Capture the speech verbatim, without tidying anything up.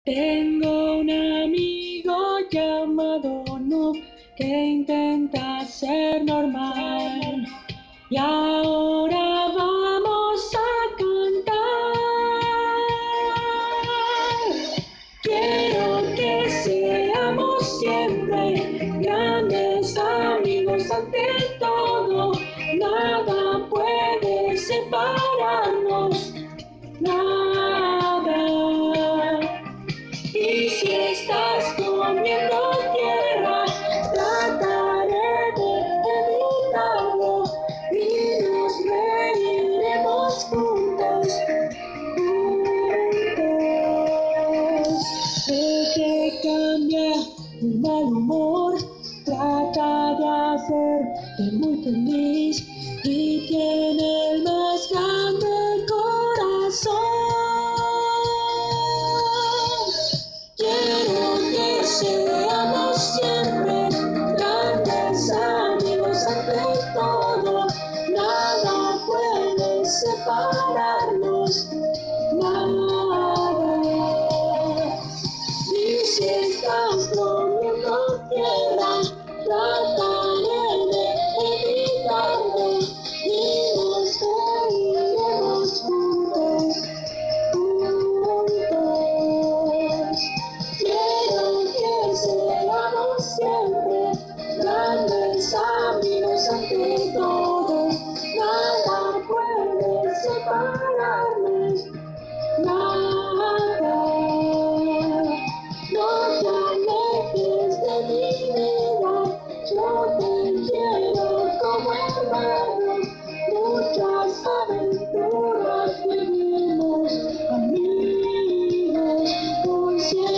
Tengo un amigo llamado Noob que intenta ser normal. Y ahora vamos a cantar. Quiero que seamos siempre grandes amigos ante todo. Nada puede separarnos, nada. Y si estás comiendo tierra, trataré de evitarlo y nos reiremos juntos, juntos. El que cambia el mal humor trata de hacerte muy feliz y tiene el más grande corazón. Quiero que seamos siempre grandes amigos ante todo. Nada puede separarnos, nada. Y si estás comiendo tierra, trataré de evitarlo y nos reiremos juntos, juntos. Quiero que seamos siempre grandes amigos ante todo. Nada puede separarnos, nada. No te alejes de mi vida, yo te quiero como hermano. Muchas aventuras vivimos, amigos por siempre.